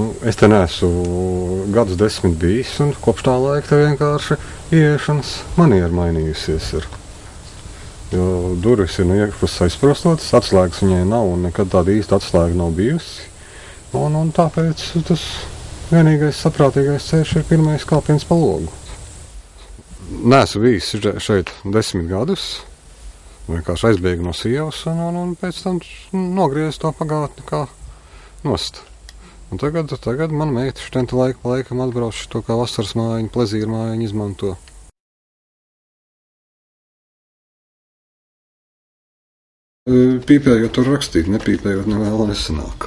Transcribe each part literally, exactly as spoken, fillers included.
Nu, es te neesmu gadus desmit bijis, un kopš tā laika te vienkārši ieiešanas maniera mainījusies ir. Jo durvis ir no iekšpuses aizprostotas, atslēgas viņai nav, un nekad tāda īsta atslēga nav bijusi. Un, un tāpēc tas vienīgais saprātīgais ceļš ir pirmais kāpiens pa logu. Neesmu bijis šeit desmit gadus, vienkārši aizbēgu no sievas, un, un, un pēc tam nogriezu to pagātni kā nost. Un tagad, tagad man meita štenta laika pa laikam atbrauc to kā vasaras mājiņu, plezīru mājiņu izmanto. Pīpējot tur rakstīt, nepīpējot nevēl nesanāk.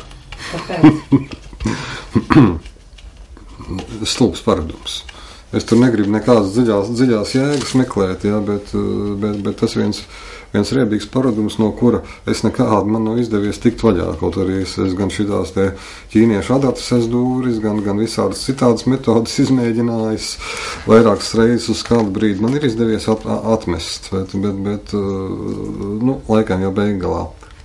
Stulbs paradums. Es tur negribu nekādas dziļās, dziļās jēgas meklēt, jā, bet, bet, bet tas viens, viens riebīgs paradums, no kura es nekādu man nav izdevies tikt vaļā. Kaut arī es, es gan šitās te ķīniešu adatas es dūris, gan, gan visādas citādas metodas izmēģinājis, vairākas reizes uz kādu brīdi man ir izdevies at, atmest, bet, bet, bet nu, laikam jau beiggalā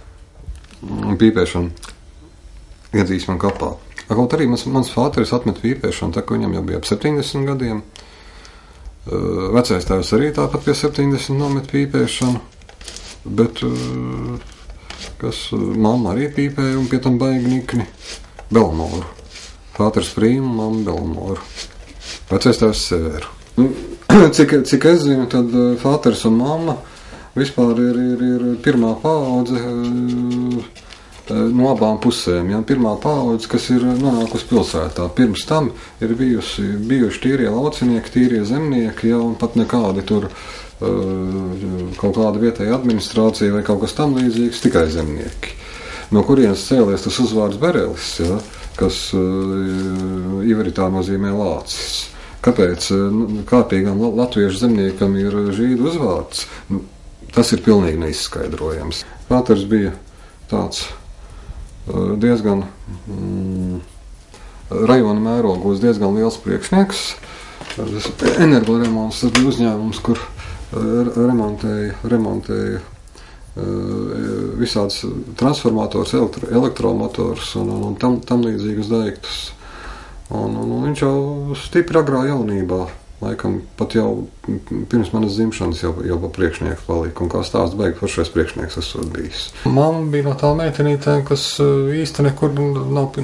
pīpēšana iedzīs man kapā. Kaut arī mans, mans fāteris atmet pīpēšanu, tā ka viņam jau bija ap septiņdesmit gadiem. Vecais tēvs arī tāpat pie septiņdesmit nomet pīpēšanu, bet kas mamma arī pīpēja un pie tam baigi nikni Belmoru. Fāteris Prīmu, mamma Belmoru. Vecais tēvs Severu. Cik, cik es zinu, tad fāteris un mamma vispār ir, ir, ir pirmā paudze no abām pusēm. Ja? Pirmā paudze, kas ir nonākusi pilsētā. Pirms tam ir bijusi, bijuši tīrie laucinieki, tīrie zemnieki, ja? Un pat nekādi tur uh, kaut kāda vietēja administrācija vai kaut kas tam līdzīgs, tikai zemnieki. No kurienes cēlies tas uzvārds Berelis, ja? Kas uh, ivritā nozīmē lācis. Kāpēc uh, kārtīgam latviešu zemniekam ir žīdu uzvārds? Tas ir pilnīgi neizskaidrojams. Pāters bija tāds diezgan mm, rajona mērogos diezgan liels priekšnieks. Energoremonts, tas bija uzņēmums, kur remontēja, remontēja visādas transformators, elektro, elektromotors un, un, un tam, tam līdzīgus daiktus. Un, un, un viņš jau stipri agrā jaunībā, laikam pat jau pirms manas dzimšanas jau, jau pa priekšnieku palika, un kā stāsts baigi pašais priekšnieks esot bijis. Mamma bija no tā meitenītēm, kas īsti nekur nav,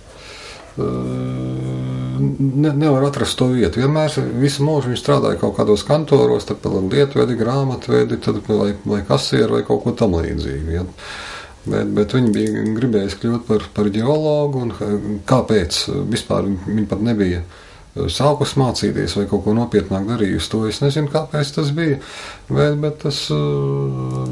ne, nevar atrast to vietu. Vienmēr visu mūžu viņi strādāja kaut kādos kantoros, tad lietvedi, grāmatvedi, tad vai, vai kasieri vai kaut ko tam līdzīgi. Ja. Bet, bet viņi bija gribējis kļūt par, par ģeologu, un kāpēc vispār viņi pat nebija sākus mācīties vai kaut ko nopietnāk darījusi, to es nezinu, kāpēc tas bija, bet, bet tas uh,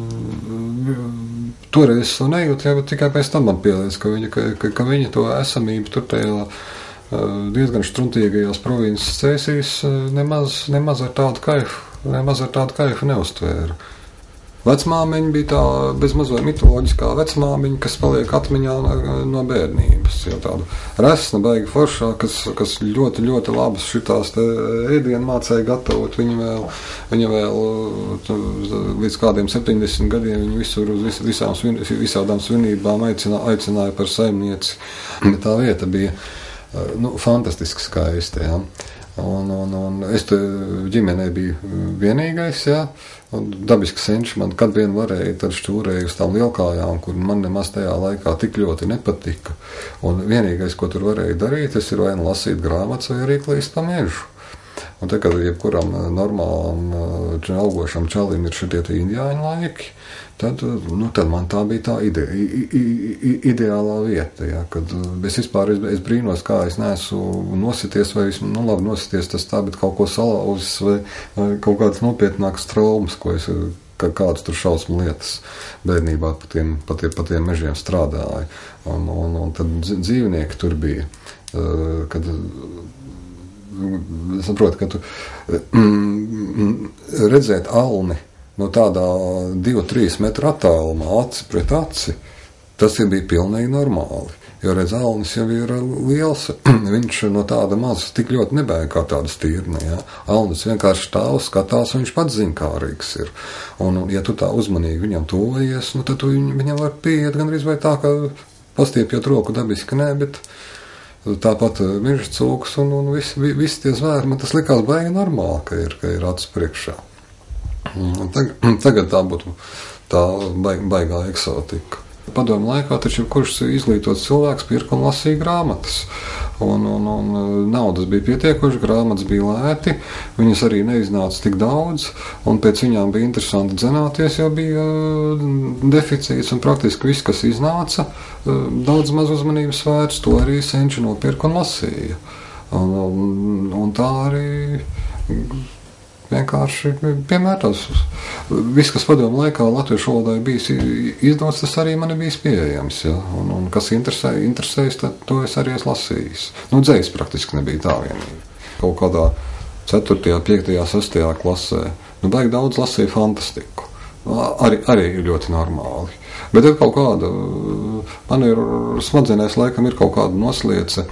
toreiz es to nejūtu, ja, bet tikai pēc tam man pieliec, ka viņa, ka, ka, ka viņa to esamību tur tajā uh, diezgan štruntīgajās provinces cēsīs uh, nemaz, nemaz ar tādu kaifu, nemaz ar tādu kaifu neuztvēra. Vecmāmiņa bija tā bezmazliet mitoloģiskā vecmāmiņa, kas paliek atmiņā no bērnības. Jau tādu resna, baigi foršā, kas, kas ļoti, ļoti labas šitās te ēdienu mācēja gatavot. Viņa vēl, viņa vēl līdz kādiem septiņdesmit gadiem viņa visur uz vis, visām, visādām svinībām aicināja, aicināja par saimnieci. Bet tā vieta bija nu, fantastiski skaista. Ja. Un, un, un es te ģimenē biju vienīgais, jā, un dabiski senči man kad vien varēja, tad šķūrēju uz tām lielkājām, kur man nemaz tajā laikā tik ļoti nepatika. Un vienīgais, ko tur varēja darīt, tas ir vai nu lasīt grāmatas, vai arī klīst pa mežu. Un te, kad jebkuram normālam augošam čalim ir šitie tie indiāņu laiki, tad, nu, tad man tā bija tā ide, ide, ideālā vieta, ja, kad es vispār, es, es brīnos, kā es neesmu nosities, vai, nu, labi, nosities tas tā, bet kaut ko salauzis, vai, vai kaut kāds nopietnāks traumas, ko es, ka kādas tur šausmu lietas bērnībā pa tiem, pa tiem, pa tiem mežiem strādāja. Un, un, un tad dzīvnieki tur bija, kad saprotu, ka tu redzēt alni no tādā divu trīs metru attālumā, aci pret aci, tas ir bija pilnīgi normāli. Jo redz, alnis jau ir liels, viņš no tāda maza tik ļoti nebēga kā tāda stīrne. Ja? Alnis vienkārši stāv, skatās, un viņš pats ziņkārīgs ir. Un, ja tu tā uzmanīgi viņam tuvojies, nu, tad tu viņam var pieiet gandrīz vai tā, ka pastiepjot roku dabiski, nē, bet tāpat meža cūkas un, un visi, visi tie zvēri. Man tas likās baigi normāli, ka ir, ka ir acis priekšā. Tagad, tagad tā būtu tā baig, baigā eksotika. Padomu laikā taču kurš izglītots cilvēks pirka un lasīja grāmatas. Un, un, un naudas bija pietiekoši, grāmatas bija lēti, viņas arī neiznāca tik daudz, un pēc viņām bija interesanti dzenāties, jo bija deficīts, un praktiski viss, kas iznāca, daudz maz uzmanības vērts, to arī senči nopirka un lasīja. Un, un, un tā arī vienkārši piemērtās. Viss, kas padomu laikā latviešu valodā bijis izdots, tas arī man ir bijis pieejams. Ja? Un, un kas interesē, interesējas, tad to es arī esmu lasījis. Nu, dzejs praktiski nebija tā vienīgi. Kaut kādā ceturtajā, piektajā, sestajā klasē. Nu, baigi daudz lasīja fantastiku. Arī, arī ir ļoti normāli. Bet ir kaut kāda, man ir smadzenēs laikam ir kaut kāda nosliece,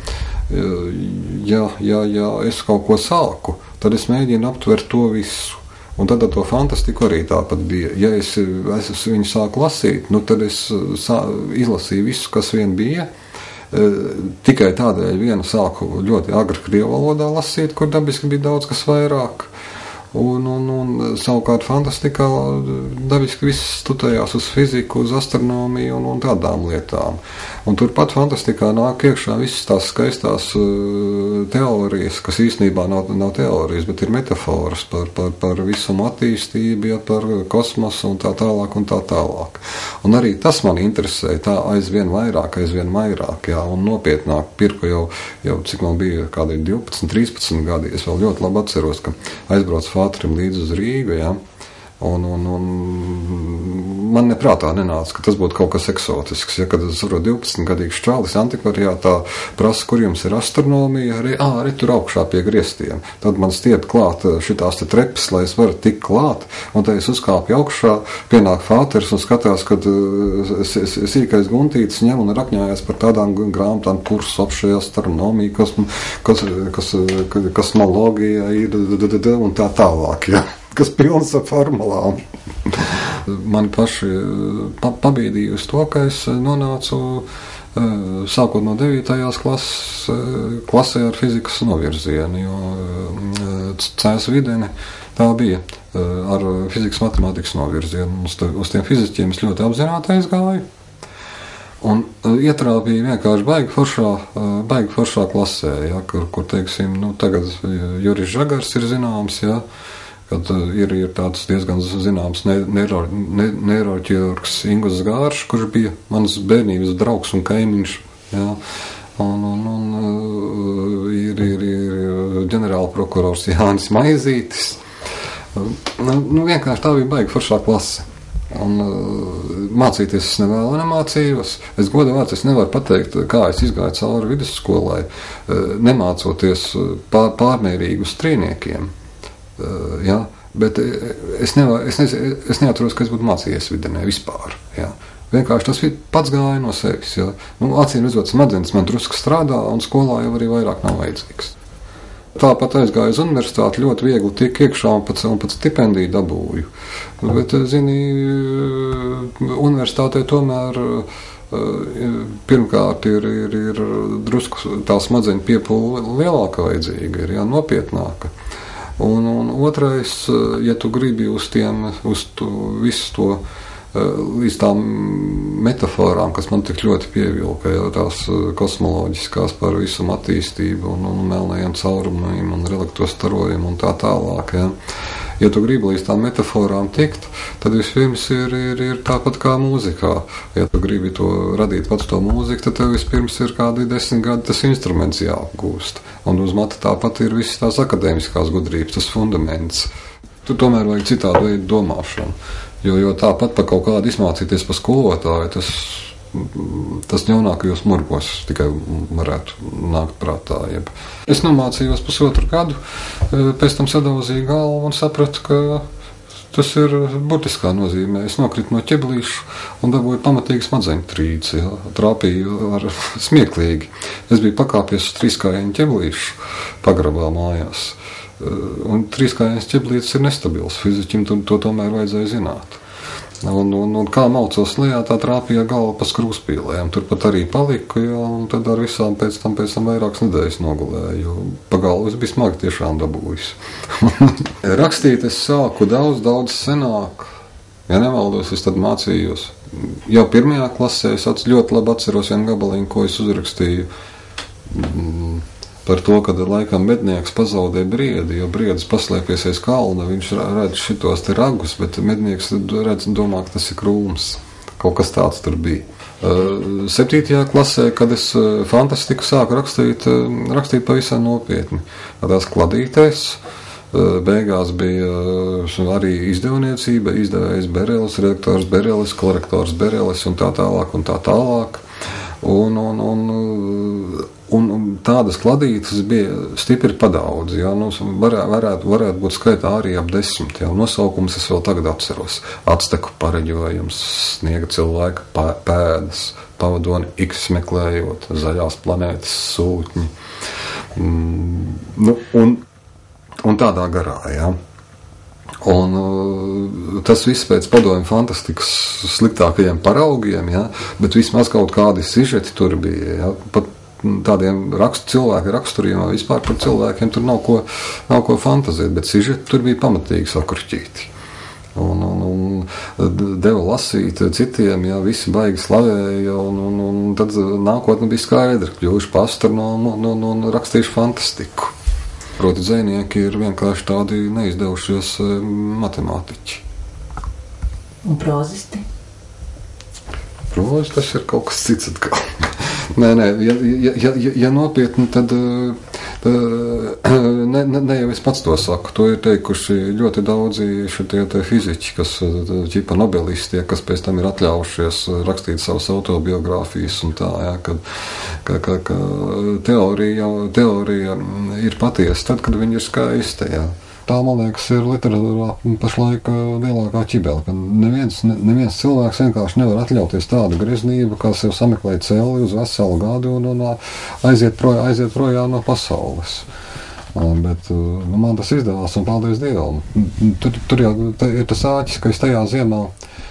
ja, ja, ja es kaut ko sāku, tad es mēģinu aptvert to visu. Un tad ar to fantastiku arī tāpat bija. Ja es, es viņu sāku lasīt, nu tad es sā, izlasīju visu, kas vien bija. E, tikai tādēļ vienu sāku ļoti agri krievu valodā lasīt, kur dabiski bija daudz kas vairāk. Un, un, un savukārt fantastikā dabiski viss studējās uz fiziku, uz astronomiju un, un tādām lietām. Un turpat fantastikā nāk iekšā visas tās skaistās uh, teorijas, kas īstenībā nav, nav teorijas, bet ir metaforas par, par, par visumu attīstību, ja, par kosmosu un tā tālāk un tā tālāk. Un arī tas man interesē tā aizvien vairāk, aizvien vairāk, jā, un nopietnāk pirku jau, jau cik man bija kādi divpadsmit, trīspadsmit gadi. Es vēl ļoti labi atceros, ka aizbraucu Fātrim līdz uz Rīgu, jā. Un, un, un man neprātā nenāca, ka tas būtu kaut kas eksotisks. Ja, kad es saprotu divpadsmitgadīgs čalis antikvariātā prasa, kur jums ir astronomija, arī, ā, arī tur augšā pie griestiem. Tad man stiet klāt šitās te trepes, lai es varu tikt klāt, un tad es uzkāpju augšā, pienāk Fāters un skatās, kad sīkais guntītis ņem un rakņājās par tādām grāmatām, kurs apšajā astronomija, kas, kas, kas, kosmologija ir un tā tālāk, ja. Kas pilns ar formulām. Mani paši pa, pabīdīja uz to, ka es nonācu sākot no devītajās klases, klasē ar fizikas novirzienu, jo Cēs Videni tā bija ar fizikas matemātikas novirzienu. Uz, uz tiem fiziķiem es ļoti apzināti aizgāju. Un ietrāpīja vienkārši baigi foršā, baigi foršā klasē, ja, kur, kur teiksim, nu, tagad Juris Žagars ir zināms, ja, kad ir, ir tāds diezgan zināms neiro, ne, neiroķirurgs Ingus Gāršs, kurš bija mans bērnības draugs un kaimiņš. Ja, un, un, un ir, ir, ir ģenerāla prokurors Jānis Maizītis. Nu, nu, vienkārši tā bija baigi foršā klase. Un mācīties es nevēlu nemācījos. Es godu vārds, es nevaru pateikt, kā es izgāju cauri vidusskolai, nemācoties pār, pārmērīgi uz strīniekiem. Ja, bet es, nevar, es, ne, es neatceros, ka es būtu mācījies Videnē vispār. Ja. Vienkārši tas pats gāja no sevis. Ja. Nu, acīm redzot, smadzenes man drusku strādā, un skolā jau arī vairāk nav vajadzīgs. Tāpat aizgāju uz universitāti, ļoti viegli tiek iekšā un pat, un pat stipendiju dabūju. Bet, zini, universitātē tomēr pirmkārt ir, ir, ir drusku tā smadzeņu piepūle lielāka vajadzīga, ir, ja, nopietnāka. Un, un otrais, ja tu gribi uz tiem, uz to, visu to, līdz tām metaforām, kas man tik ļoti pievilka, ja, tās kosmoloģiskās par visumu attīstību un, un melnajiem caurumiem un relaktostarojumu un tā tālāk, ja. Ja tu gribi līdz tām metaforām tikt, tad vispirms ir, ir, ir tāpat kā mūzikā. Ja tu gribi to radīt pats to mūziku, tad tev vispirms ir kādi desmit gadi tas instruments jāapgūst. Un uz mata tāpat ir visas tās akadēmiskās gudrības, tas fundaments. Tu tomēr vajag citādu veidu domāšanu. Jo, jo tāpat pa kaut kādu izmācīties pa skolotāju, tas, tas ļaunākajos murgos tikai varētu nākt prātā. Jeb. Es nomācījos pusotru gadu, pēc tam sadauzīju galvu un sapratu, ka tas ir burtiskā nozīmē. Es nokritu no ķeblīšu un dabūju pamatīgi smadzeņu trīci, ja, trāpīju ar smieklīgi. Es biju pakāpies uz trīskājienu ķeblīšu pagrabā mājās. Un trīskājiens ķeblītis ir nestabils. Fiziķim to, to tomēr vajadzēja zināt. Un, un, un kā maucos lejā, tā trāpīja galva pa skrūspīlēm. Turpat arī paliku, ja, un tad ar visām pēc tam, pēc tam vairākas nedēļas nogulēju, jo pa galvu es biju smagi tiešām dabūjis. Rakstīt es sāku daudz, daudz senāk. Ja nemaldos, es tad mācījos. Jau pirmajā klasē es ļoti labi atceros vienu gabaliņu, ko es uzrakstīju par to, kad laikam mednieks pazaudē briedi, jo briedis paslēpies aiz kalna, viņš redz šitos te ragus, bet mednieks redz un domā, ka tas ir krūms. Kaut kas tāds tur bija. Septītajā klasē, kad es fantastiku sāku rakstīt, rakstīt pavisam nopietni. Tādās kladītēs, beigās bija arī izdevniecība, izdevējs Berelis, redaktors Berelis, korektors Berelis un tā tālāk un tā tālāk. Un, un, un, un, un tādas kladītes bija stipri padaudz. Jā, nu, varētu, varētu, varētu būt skaitā arī ap desmit. Jā, nosaukums es vēl tagad atceros. Acteku pareģojums, sniega cilvēka pēdas, pavadoni X meklējot, zaļās planētas sūtņi. Mm, nu, un, un tādā garā, jā. Un uh, tas viss pēc padomju fantastikas sliktākajiem paraugiem, ja, bet vismaz kaut kādi sižeti tur bija, ja, pat tādiem rakstu cilvēku raksturiem, vispār par cilvēkiem tur nav ko, nav ko fantazēt, bet sižeti tur bija pamatīgi sakruķīti. Un, un, un deva lasīt citiem, ja, visi baigi slavēja, un, un, un tad nākotne bija skaidra, kļuvuši pa astronomu un, un, un rakstījuši fantastiku. Proti, dzejnieki ir vienkārši tādi neizdevušies matemātiķi. Un prozisti? Prozis, tas ir kaut kas cits atkal. Nē, nē, ja, ja, ja, ja nopietni, tad ne, ne, ne jau es pats to saku. To ir teikuši ļoti daudzi šitie te fiziķi, kas ķipa nobelistie, kas pēc tam ir atļaujušies rakstīt savas autobiogrāfijas un tā, jā, kad, ka, ka, ka teorija, teorija ir patiesa tad, kad viņa ir skaista, jā. Tā, man liekas, ir literatūrā pašlaik lielākā ķibele, ka neviens, ne, neviens cilvēks vienkārši nevar atļauties tādu greznību, kā sev sameklēt celi uz veselu gadu un, un aiziet, projā, aiziet projām no pasaules. Bet nu, man tas izdevās, un paldies Dievam. Tur, tur jau ir tas āķis, ka es tajā ziemā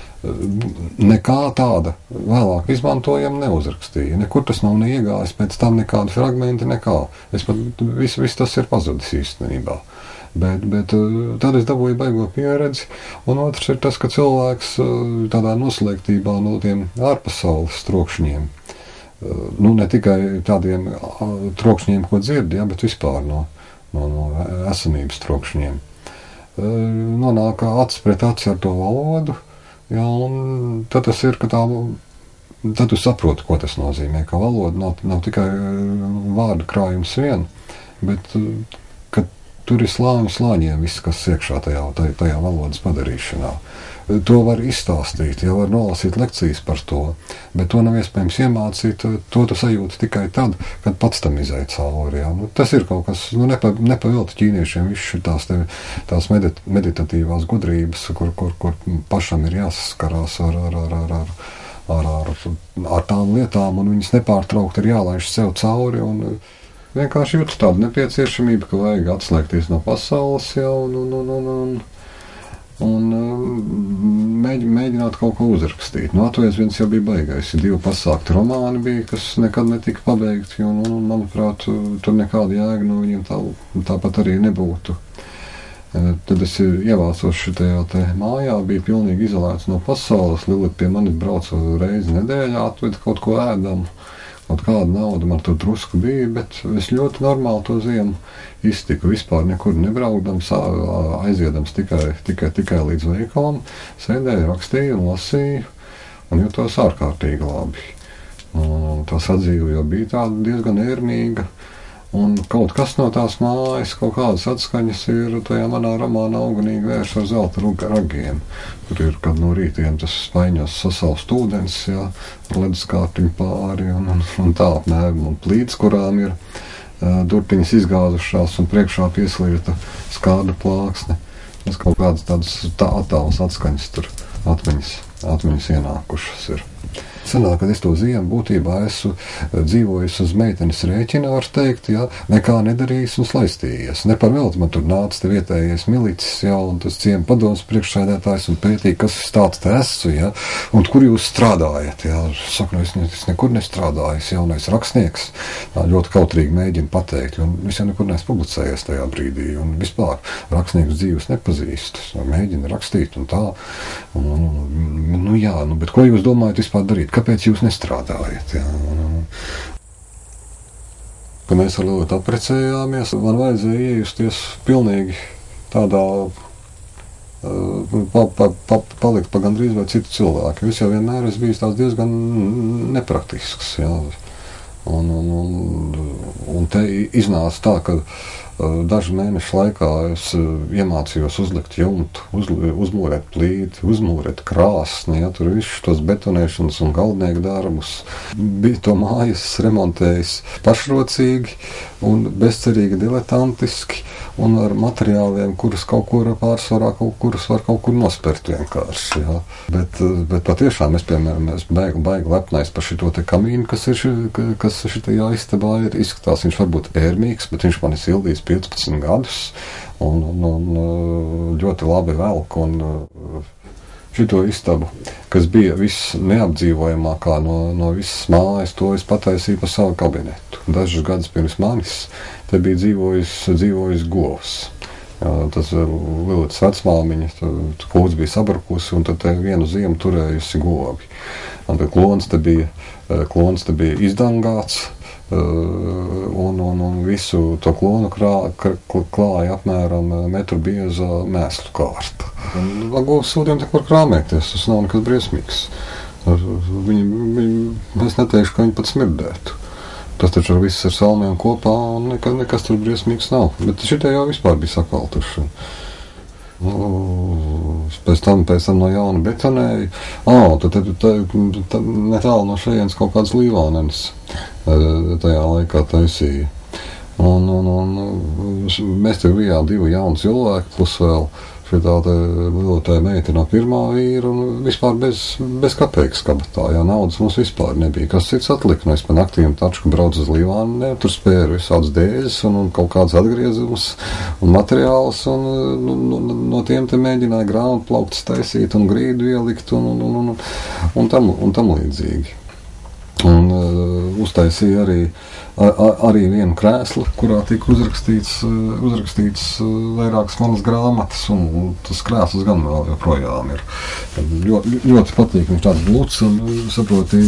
nekā tāda vēlāk izmantojama neuzrakstīju. Nekur tas nav neiegājis, pēc tam nekādi fragmenti, nekā. Es pat, viss, viss tas ir pazudis īstenībā. Bet, bet tad es dabūju baigo pieredzi, un otrs ir tas, ka cilvēks tādā noslēgtībā no tiem ārpasaules trokšņiem, nu ne tikai tādiem trokšņiem, ko dzird, ja, bet vispār no, no, no esamības trokšņiem, nonāk acis pret aci ar to valodu, ja, un tad tas ir, ka tā, tad tu saproti, ko tas nozīmē, ka valoda nav, nav tikai vārdu krājums vien, bet tur ir slāņu slāņiem viss, kas iekšā tajā, tajā, tajā valodas padarīšanā. To var izstāstīt, ja var nolasīt lekcijas par to, bet to nav iespējams iemācīt, to tu sajūti tikai tad, kad pats tam izai cauri. Ja. Nu, tas ir kaut kas, nu, nepa, nepavilti ķīniešiem viss tās, te, tās medit, meditatīvās gudrības, kur, kur, kur pašam ir jāsaskarās ar, ar, ar, ar, ar, ar, ar, ar tām lietām, un viņas nepārtraukt ir jālaiž sev cauri, un vienkārši jūtu tādu nepieciešamību, ka vajag atslēgties no pasaules jau un, un, un, un, un, un mēģ, mēģināt kaut ko uzrakstīt. Nu, atvēs viens jau bija baigais. Divi pasākti romāni bija, kas nekad netika pabeigti, un, un manuprāt, tur nekāda jēga no viņiem tā, tāpat arī nebūtu. Tad es ievācos šitajā te mājā, bija pilnīgi izolēts no pasaules. Lilita pie manis brauca reizi nedēļā, atveda kaut ko ēdamu. Kaut kāda nauda man tur drusku bija, bet es ļoti normāli to ziemu iztiku, vispār nekur nebraukdams, aiziedams tikai, tikai, tikai līdz veikalam, sēdēju, rakstīju un lasīju, un jūtos ārkārtīgi labi. Un tā sadzīve jau bija tāda diezgan ērmīga, un kaut kas no tās mājas, kaut kādas atskaņas ir tajā manā romānā Augunīgi vērš ar zelta ragiem. Tur ir, kad no rītiem tas spaiņos sasalst ūdens, jā, ar leduskārtiņu pāri un, un, un tā apmēram, un plīts, kurām ir uh, durtiņas izgāzušās un priekšā pieslieta skāda plāksne. Tas kaut kādas tādas tā, attālas atskaņas tur atmiņas. atmiņas ienākušas ir. Sanāk, kad es to ziemu būtībā esmu dzīvojis uz meitenes rēķina, var teikt, jā, nekā nedarījis un slaistījies. Ne par velti man tur nāca te vietējais milicis, jā, un tas ciema padoms priekšsēdētājs un pētīja, kas es tāds te esmu, jā, un kur jūs strādājat, jā. Saku, nu, es, ne, es nekur nestrādāju, es jaunais rakstnieks, tā ļoti kautrīgi mēģinu pateikt, un es jau nekur neesmu publicējies tajā brīdī, un vispār rakstnieku dzīves nepazīstu, mēģinu rakstīt un tā, un, un, nu jā, nu, bet ko jūs domājat vispār darīt? Kāpēc jūs nestrādājat? Jā, un, kad mēs ar Lilitu apprecējāmies, man vajadzēja iejusties pilnīgi tādā, pa, pa, pa, palikt pa gandrīz vai citu cilvēku. Es jau vienmēr esmu bijis tās diezgan nepraktisks. Jā. Un, un, un, un te iznāca tā, ka dažu mēnešu laikā es iemācījos uzlikt jumtu, uz, uzmūrēt plīti, uzmūrēt krāsni, ja, tur visus tos betonēšanas un galdnieku darbus. Bija to mājas remontējis pašrocīgi un bezcerīgi diletantiski un ar materiāliem, kurus kaut kur pārsvarā, kaut kurus var kaut kur nospert vienkārši. Ja. Bet, bet patiešām es, piemēram, es baigi, baigi lepnais par šito te kamīnu, kas ir, ši, kas šitajā istabā ir. Izskatās, viņš varbūt ērmīgs, bet viņš man ir sildījis piecpadsmit gadus un, un, un ļoti labi velk. Un šito istabu, kas bija viss neapdzīvojamākā no, no visas mājas, to es pataisīju pa savu kabinetu. Dažus gadus pirms manis te bija dzīvojis, dzīvojis govs. Jā, tas Lilitas vecmāmiņa, kūts bija sabrukusi, un tad te vienu ziemu turējusi gobi. Un tad klons te bija, klons te bija izdangāts, un, un, un visu to klonu krā, klāja apmēram metru bieza mēslu kārta. Govs sūtiem te kur krāmēties, tas nav nekas briesmīgs. Viņi, viņi, es neteikšu, ka viņi pat smirdētu. Tas taču ar viss ar salmiem kopā, un nekas, nekas tur briesmīgs nav. Bet šitie jau vispār bija sakaltuši. Nu, pēc tam, pēc tam no jauna betonēja. Ā, tad, tad, tad, tad netālu no šejienes kaut kāds līvānenis tajā laikā taisīja. Un, un, un mēs te bijām divi jauni cilvēki, plus vēl šitā te Lilitai meita no pirmā vīra un vispār bez, bez kapeikas kabatā, jā, naudas mums vispār nebija. Kas cits atlika, nu es pa naktīm tačku braucu uz Līvānu, ne, tur spēru visādas dēļas un, un kaut kāds atgriezumus un materiālus, un nu, nu, no tiem te mēģināja grāmatplauktas taisīt un grīdu ielikt un, un, un, un, un, tam, un tam līdzīgi. Un uh, uztaisīja arī, ar, arī vienu krēslu, kurā tika uzrakstīts, uh, uzrakstīts uh, vairākas manas grāmatas, un, un tas krēsls gan vēl joprojām ir. Ļoti, ļoti patīk, viņš tāds bluds, un saproti,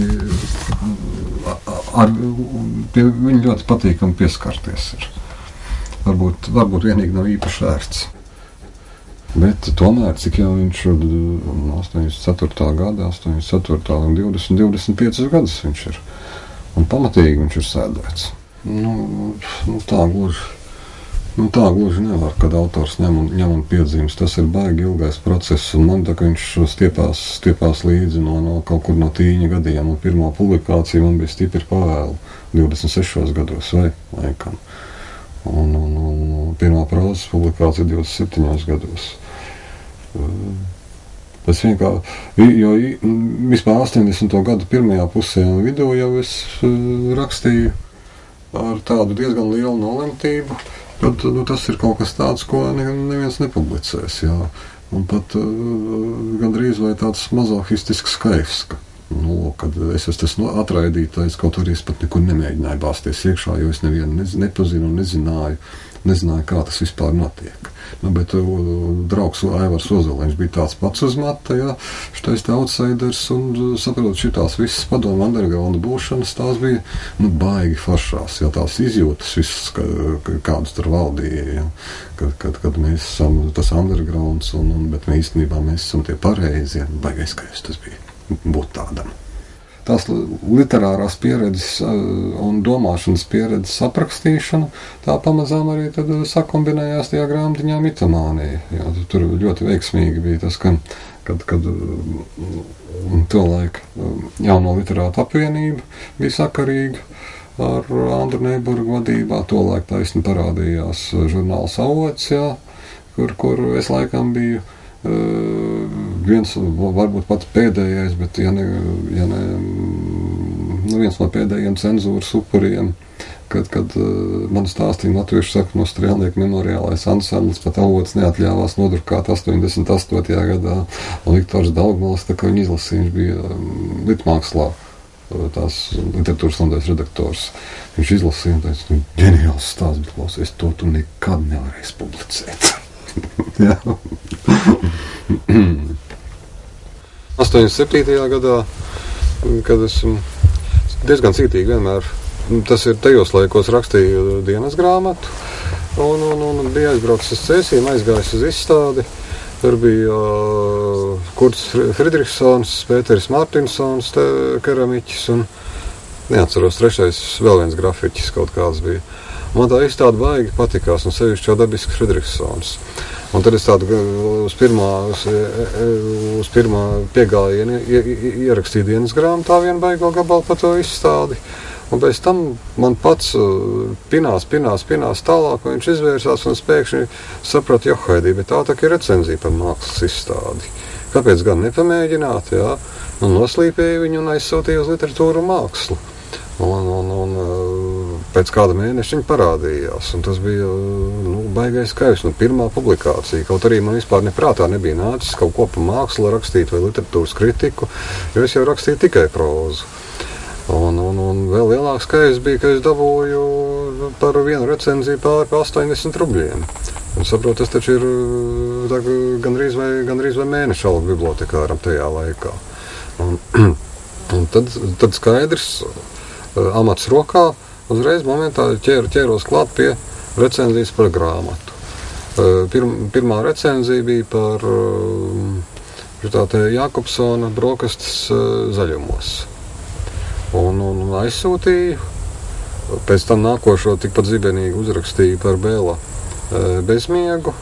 ar, pie viņa ļoti patīkam pieskarties ir. Varbūt, varbūt vienīgi nav īpaši vērts. Bet tomēr, cik jau viņš no astoņdesmit ceturtā gada, astoņdesmit ceturtā un divdesmit, divdesmit piecus gadus viņš ir. Un pamatīgi viņš ir sēdēts. Nu, nu tā gluži, nu tā gluži nevar, kad autors ņem un, ņem un piedzīmes. Tas ir baigi ilgais process, un man tā, ka viņš stiepās, stiepās līdzi no, no kaut kur no tīņa gadiem, un pirmā publikācija man bija stipri pavēlu, divdesmit sešos gados vai laikam. Un, un, un pirmā prozas publikācija divdesmit septiņos gados. Tas vienkārši, jo vispār astoņdesmito gadu pirmajā pusē un vidū jau es rakstīju ar tādu diezgan lielu nolemtību, kad nu, tas ir kaut kas tāds, ko neviens nepublicēs, jā. Un pat gandrīz vai tāds mazohistisks kaifs, ka nu, kad es esmu tas atraidītājs, kaut arī es pat nekur nemēģināju bāsties iekšā, jo es nevienu nez, nepazinu un nezināju, nezināju, kā tas vispār notiek. Nu, bet uh, draugs Aivars Ozoliņš bija tāds pats uz mata, jā, šitais te outsiders, un saprot, šitās visas padomu underground būšanas, tās bija, nu, baigi faršās, jā, tās izjūtas visas, ka, ka, kādas tur valdīja, jā, kad, kad, kad mēs esam tas undergrounds, un, un, bet mēs īstenībā mēs esam tie pareizi, jā, baigais, ka tas bija. Būt tādam. Tās literārās pieredzes un domāšanas pieredzes aprakstīšana, tā pamazām arī tad sakombinējās tajā grāmatiņā mitomānija. Jā, tur ļoti veiksmīgi bija tas, ka, kad, kad tolaik jauno literātu apvienība bija sakarīga ar Andru Neiburgu vadībā, tolaik taisni parādījās žurnāls Avots, jā, kur, kur es laikam biju viens, varbūt pats pēdējais, bet ja ne, ja ne, nu viens no pēdējiem cenzūras upuriem, kad, kad man stāstīja latviešu sakno strēlnieku memoriālais ansamblis, pat avots neatļāvās nodrukāt astoņdesmit astotajā gadā, un Viktors Daugmalis, tā kā viņa izlasīja, viņš bija Litmākslā, tās literatūras nodaļas redaktors. Viņš izlasīja un teica, ģeniāls stāsts, bet klausies, to tu nekad nevarēsi publicēt. Jā. astoņdesmit septītajā gadā, kad es diezgan cītīgi vienmēr, tas ir tajos laikos rakstīju dienas grāmatu, un, un, un bija aizbraucis uz Cēsīm, aizgājis uz izstādi. Tur bija uh, Kurts Fridriksons, Pēteris Mārtinsons, keramiķis, un neatceros, trešais vēl viens grafiķis kaut kāds bija. Man tā izstāde baigi patikās, un sevišķi jau dabisks Fridriksons. Un tad es tādu uz pirmā, uz, uz pirmā piegājienu ierakstīju dienas grāmatā vienu baigo gabalu par to izstādi. Un pēc tam man pats pinās, pinās, pinās tālāk, un viņš izvērsās un spēkšņi saprata, johaidī, bet tā tā ir recenzija par mākslas izstādi. Kāpēc gan nepamēģināt, jā? Un noslīpēju viņu un aizsūtīju uz literatūru mākslu. Un, un, un pēc kāda mēneša viņa parādījās, un tas bija nu, baigais kaivs, nu, pirmā publikācija. Kaut arī man vispār neprātā nebija nācis kaut ko par mākslu rakstīt vai literatūras kritiku, jo es jau rakstīju tikai prozu. Un, un, un vēl lielāks kaivs bija, ka es dabūju par vienu recenziju pāri pa astoņdesmit rubļiem. Un saprot, tas taču ir tā, gandrīz vai, gandrīz vai mēneša alga bibliotekāram tajā laikā. Un, un tad, tad skaidrs, amats rokā, uzreiz momentā ķēr, ķēros klāt pie recenzijas par grāmatu. Pirm, pirmā recenzija bija par tā te Jākopsona brokastis zaļumos. Un, un aizsūtīju, pēc tam nākošo tikpat zibenīgi uzrakstīju par Bēla bezmiegu,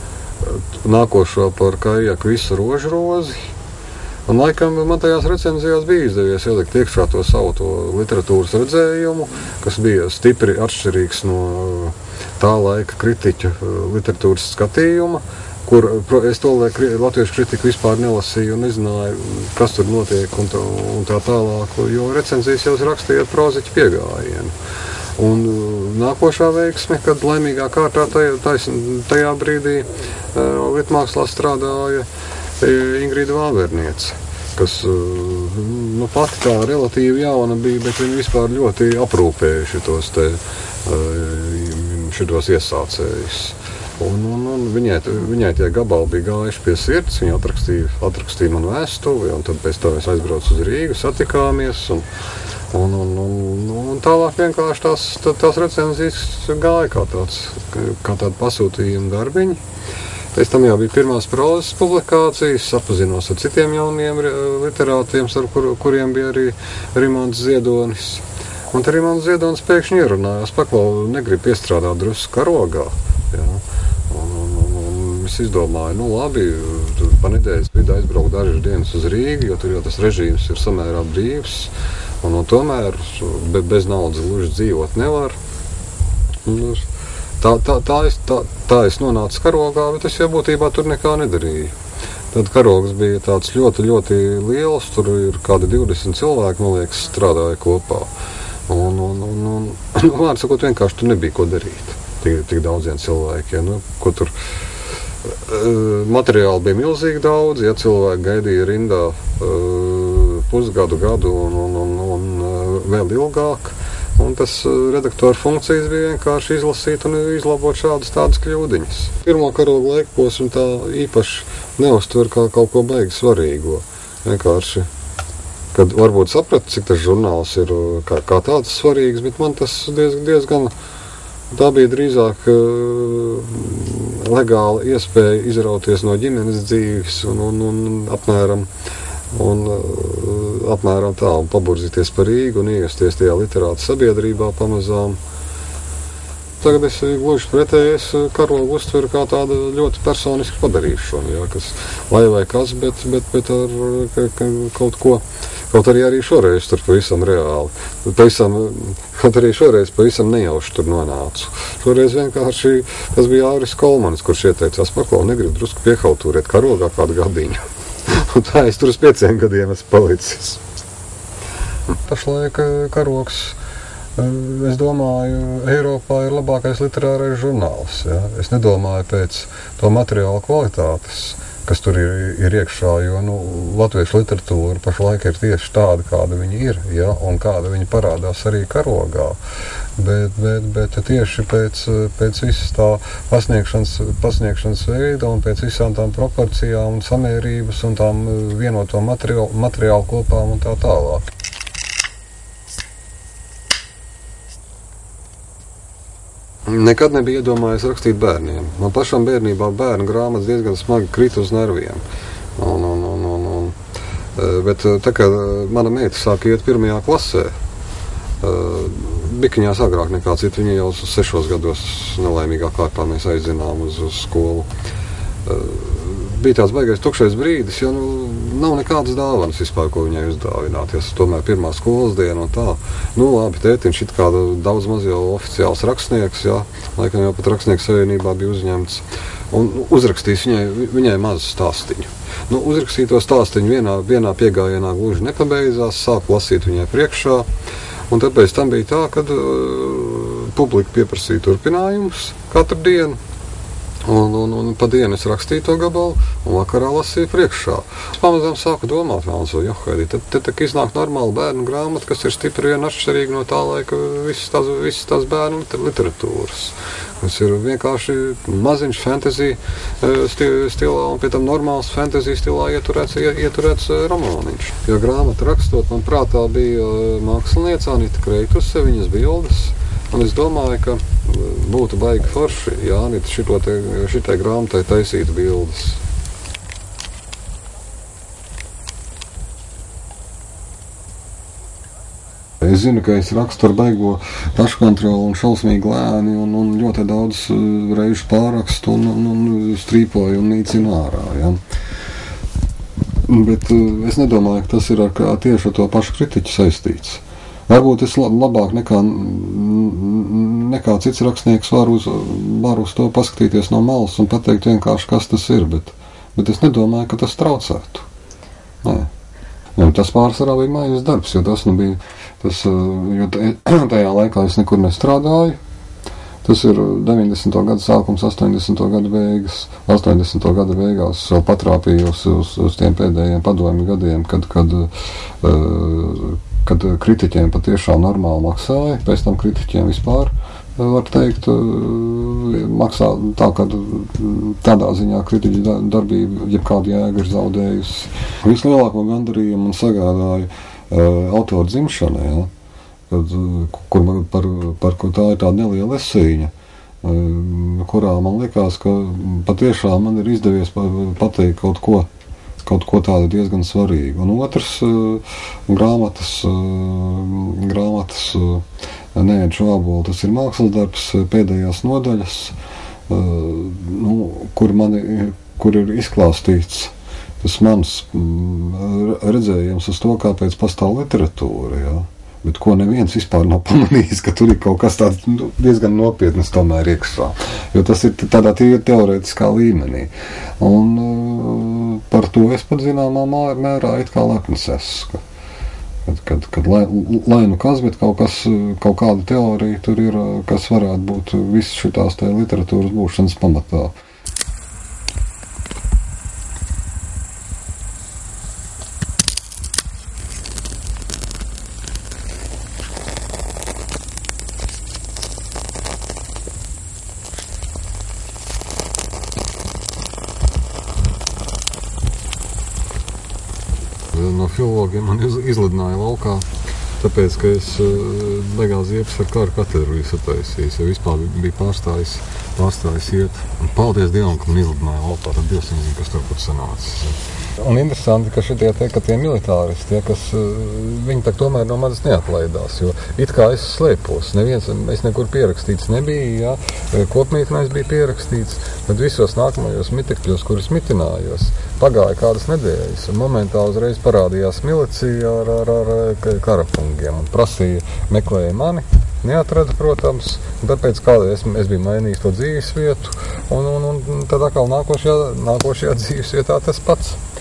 nākošo par Kaijaku visu rožrozi, un laikam man tajās recenzijās bija izdevies ielikt iekšā to savu to literatūras redzējumu, kas bija stipri atšķirīgs no tā laika kritiķu literatūras skatījuma, kur es to latviešu kritiku vispār nelasīju un nezināju, kas tur notiek un tā, un tā tālāk, jo recenzijas jau rakstīja ar proziķu piegājienu. Un nākošā veiksme, kad laimīgā kārtā tajā, tajā brīdī uh, Litmākslā strādāja Ingrīda Vāverniece, kas uh, nu, pati tā relatīvi jauna bija, bet viņa vispār ļoti aprūpēja šitos, te, uh, šitos iesācējus. Un, un, un viņai, viņai tie gabali bija gājuši pie sirds, viņa atrakstīja, atrakstīja man vēstuli, un tad pēc tam es aizbraucu uz Rīgu, satikāmies, un, un, un, un, un tālāk vienkārši tās, tās recenzijas gāja kā, tāds, kā tāda pasūtījuma darbiņi. Pēc tam jau bija pirmās prozas publikācijas, apzinos ar citiem jauniem literātiem, ar kur, kuriem bija arī Rimonds Ziedonis. Un tad Rimonds Ziedonis pēkšņi ierunājās, paklau, negrib iestrādāt drusku karogā. Jā. Un, un, un, un es izdomāju, nu labi, pa nedēļas vidu aizbraukt dažas dienas uz Rīgu, jo tur jau tas režīms ir samērā brīvs, un, un tomēr be, bez naudas gluži dzīvot nevar. Un, tā, tā, tā, es, tā, tā es nonācu karogā, bet es jau būtībā tur nekā nedarīju. Tad karogs bija tāds ļoti, ļoti liels, tur ir kādi divdesmit cilvēki, man liekas, strādāja kopā. Un, un, un, un, un vārds sakot, vienkārši tur nebija ko darīt. Tik, tik daudziem cilvēkiem, nu, ko tur uh, materiāli bija milzīgi daudz, ja cilvēki gaidīja rindā uh, pusgadu, gadu un, un, un, un uh, vēl ilgāk, un tas uh, redaktora funkcijas bija vienkārši izlasīt un izlabot šādas tādas kļūdiņas. Pirmo karogu laikposmu tā īpaši neuztver kā kaut ko baigi svarīgo, vienkārši, kad varbūt sapratu, cik tas žurnāls ir kā, kā tāds svarīgs, bet man tas diez, diezgan tā bija drīzāk uh, legāla iespēja izrauties no ģimenes dzīves un, un, un apmēram, un, uh, apmēram tā un paburzīties par Rīgu un iesties tajā literāta sabiedrībā pamazām. Tagad es gluži pretēji, es karogu uztveru kā tādu ļoti personisku padarīšanu, jā, kas lai vai kas, bet, bet, bet ar ka, ka, kaut ko, kaut arī arī šoreiz tur pavisam reāli, pavisam, kaut arī šoreiz pavisam nejauši tur nonācu. Šoreiz vienkārši, tas bija Āris Kolmanis, kurš ieteicās, paklau, negrib drusku piehautūrēt karogā kādu gadiņu. Un tā es tur uz pieciem gadiem esmu palicis. Pašlaik karoks, es domāju, Eiropā ir labākais literārais žurnāls. Ja? Es nedomāju pēc to materiāla kvalitātes, kas tur ir, ir iekšā, jo nu, latviešu literatūra pašlaik ir tieši tāda, kāda viņa ir, ja? Un kāda viņa parādās arī karogā. Bet, bet, bet tieši pēc, pēc visas tā pasniegšanas, pasniegšanas veida un pēc visām tām proporcijām un samērības un tām vienoto materiālu, materiālu kopām un tā tālāk. Nekad nebija iedomājies rakstīt bērniem. Man pašam bērnībā bērnu grāmatas diezgan smagi krita uz nerviem. Un, un, un, un, un. Bet tā kā mana meita sāka iet pirmajā klasē, bikiņās agrāk nekā cita, viņa jau uz sešos gados nelaimīgā kārtā mēs aizinām uz, uz skolu. Bija tāds baigais tukšais brīdis, jo nu, nav nekādas dāvanas vispār, ko viņai uzdāvināt. Tas tomēr pirmā skolas diena un tā. Nu, labi, tētiņš it kā daudz maz jau oficiāls rakstnieks, jā. Laikam jau pat rakstnieku savienībā bija uzņemts. Un uzrakstīs viņai, viņai mazu stāstiņu. Nu, uzrakstīto stāstiņu vienā, vienā piegājienā gluži nepabeidzās, sāku lasīt viņai priekšā. Un tāpēc tam bija tā, kad uh, publika pieprasīja turpinājumus katru dienu. Un, un, un pa dienu es rakstīju to gabalu un vakarā lasīju priekšā. Es pamazām sāku domāt, vēlams, jo, johaidī, te, te tak iznāk normāla bērnu grāmata, kas ir stipri vien atšķirīga no tā laika visas tās, visas tās bērnu literatūras. Tas ir vienkārši maziņš fantasy stilā un pie tam normāls fantasy stilā ieturēts, ieturēts romāniņš. Jo grāmata rakstot, man prātā bija mākslinieca Anita Kreituse, viņas bildes. Un es domāju, ka būtu baigi forši, ja Anita šito te, šitai grāmatai taisītu bildes. Es zinu, ka es rakstu ar baigo paškontrolu un šausmīgi lēni un, un ļoti daudz reižu pārakstu un, un, un strīpoju un nīcinu ārā. Ja? Bet es nedomāju, ka tas ir ar, kā, tieši ar to pašu kritiķu saistīts. Varbūt es labāk nekā, nekā cits rakstnieks var uz, var uz to paskatīties no malas un pateikt vienkārši, kas tas ir, bet, bet es nedomāju, ka tas traucētu. Nē. Un tas pārsvarā bija mājas darbs, jo tas nu bija, tas, jo tajā laikā es nekur nestrādāju. Tas ir deviņdesmito gadu sākums, astoņdesmito gadu beigas, astoņdesmito gadu beigās vēl patrāpījos uz, uz tiem pēdējiem padomju gadiem, kad, kad uh, kad kritiķiem patiešām normāli maksāja, pēc tam kritiķiem vispār, var teikt, maksā tā, ka tādā ziņā kritiķa darbība jebkāda jēga ir zaudējusi. Vislielāko gandarījumu man sagādāja uh, autoru dzimšana, ja, kad, kur par, par ko tā ir tāda neliela eseiņa, uh, kurā man likās, ka patiešām man ir izdevies pateikt kaut ko, kaut ko tādu diezgan svarīgu. Un otrs uh, grāmatas, uh, grāmatas uh, Neēd Švābola, tas ir mākslas darbs, pēdējās nodaļas, uh, nu, kur, mani, kur ir izklāstīts tas mans um, redzējums uz to, kāpēc pastāv literatūra, ja? Bet ko neviens vispār nav pamanījis, ka tur ir kaut kas tāds nu, diezgan nopietnas tomēr iekšā. Jo tas ir tādā teorētiskā līmenī. Un uh, par to es pat zināmā mērā it kā lepns esmu. Kad, kad, kad lai, lai nu kas, bet kaut kas, kaut kāda teorija tur ir, kas varētu būt visas šitās te literatūras būšanas pamatā. No filologiem man izlidināja laukā, tāpēc, ka es legāli ziepes ar karu katedru sataisījis, jo vispār bija pārstājis, pārstājis iet. Un paldies Dievam, ka man izlidināja laukā, tad Dievs nezinu, kas tur pat sanācis. Un interesanti, ka šitie te, ka tie militāristi, tie, kas viņi tak tomēr no manis neatlaidās, jo it kā es slēpos, neviens, es nekur pierakstīts nebija, ja, kopmītnēs bija pierakstīts, tad visos nākamajos mitekļos, kuras mitinājos, pagāja kādas nedēļas, un momentā uzreiz parādījās milicija ar, ar, ar karapungiem un prasīja, meklēja mani. Neatrada, protams, un tāpēc kādēļ es, es biju mainījis to dzīves vietu, un, un, un tad atkal nākošajā, nākošajā dzīves vietā tas pats.